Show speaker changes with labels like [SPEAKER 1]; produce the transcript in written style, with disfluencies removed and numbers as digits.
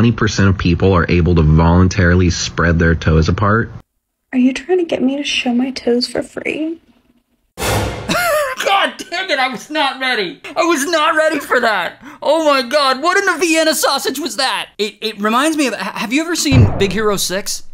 [SPEAKER 1] 20% of people are able to voluntarily spread their toes apart.
[SPEAKER 2] Are you trying to get me to show my toes for free?
[SPEAKER 3] God dang it, I was not ready. I was not ready for that. Oh my God, what in the Vienna sausage was that? It reminds me of, have you ever seen Big Hero 6?